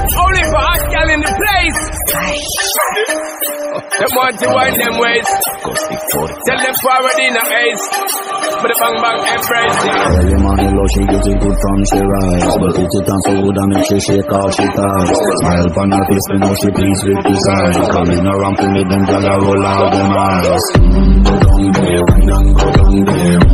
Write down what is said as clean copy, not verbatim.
Only for hot gal in the place. Them want to wind them ways. Tell them forward in the ace. But the bang bang embrace it. Early morning low, she get it good from she rise. But put it on so good and make she shake all she ties. Smile upon her face, me know she pleased with this eyes. Coming around to me, them gyal a roll out them eyes. Go down there, wine and go down there.